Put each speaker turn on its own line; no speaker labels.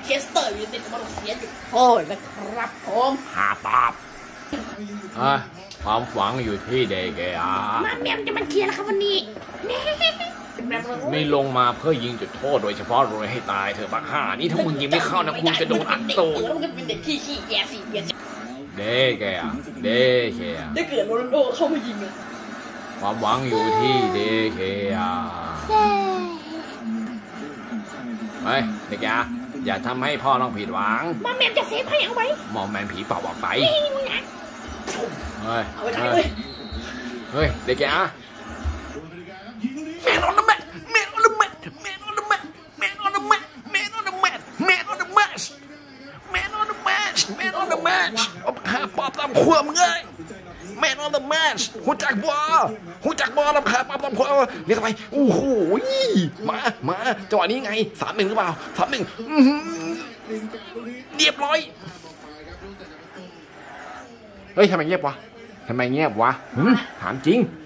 เคสเตอร์ยูไนเต็ดมาเสียจุดโทษนะครับผม
หาตอบความหวังอยู่ที่เด็ก
มาแมมจะมาเคลียร์แล้วครับวันนี้
นี่ลงมาเพื่อยิงจุดโทษโดยเฉพาะโรยให้ตายเธอบักห่านี่ถ้ามึงยิงไม่เข้านะคุณจะโดนอัดโต
แล้วมันก็เป็นเด็กขี้แย่สิเ
ด็ก
ได้เกิดโรนัลโดเข้ามายิงเลย
ความหวังอยู่ที่เด็กเฮ้ยเด็กอย่าทำให้พ่อต้องผิดหวัง
มอมแมมจะเซฟให้เอาไว้
มอมแมมผีเป่าออกไปเฮ้ยเด็กMan on the mat Man on the mat Man on the mat Man on the mat Man on the mat Man on the mat Man on the mat Man on the mat หาปอบตามขวบมึงเลยMan on the mat หัวจักบอลำขาปอบตามขวบเรียกทำไมโอ้โหมาจังหวะนี้ไง3-1หรือเปล่า3-1เรียบร้อยเฮ้ยทำไมเงียบวะถามจริง